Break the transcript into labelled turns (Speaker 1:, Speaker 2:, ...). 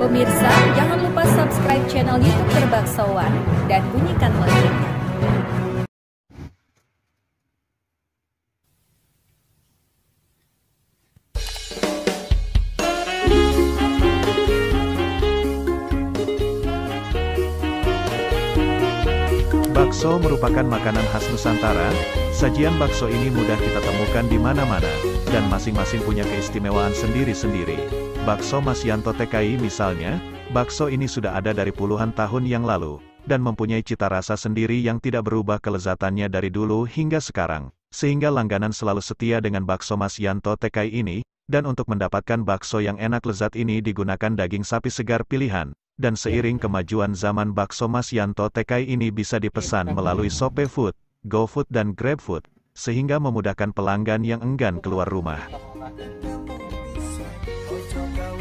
Speaker 1: Pemirsa, jangan lupa subscribe channel YouTube Berbaksoan dan bunyikan loncengnya.
Speaker 2: Bakso merupakan makanan khas Nusantara. Sajian bakso ini mudah kita temukan di mana-mana, dan masing-masing punya keistimewaan sendiri-sendiri. Bakso Mas Yanto TKI misalnya, bakso ini sudah ada dari puluhan tahun yang lalu, dan mempunyai cita rasa sendiri yang tidak berubah kelezatannya dari dulu hingga sekarang, sehingga langganan selalu setia dengan bakso Mas Yanto TKI ini, dan untuk mendapatkan bakso yang enak lezat ini digunakan daging sapi segar pilihan. Dan seiring kemajuan zaman bakso Mas Yanto TKI ini bisa dipesan melalui ShopeeFood, GoFood dan GrabFood, sehingga memudahkan pelanggan yang enggan keluar rumah.